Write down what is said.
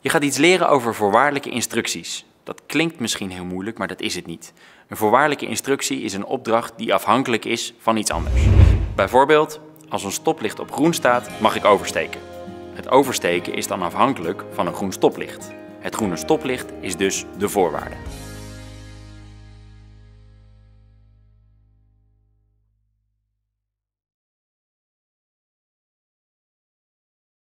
Je gaat iets leren over voorwaardelijke instructies. Dat klinkt misschien heel moeilijk, maar dat is het niet. Een voorwaardelijke instructie is een opdracht die afhankelijk is van iets anders. Bijvoorbeeld, als een stoplicht op groen staat, mag ik oversteken. Het oversteken is dan afhankelijk van een groen stoplicht. Het groene stoplicht is dus de voorwaarde.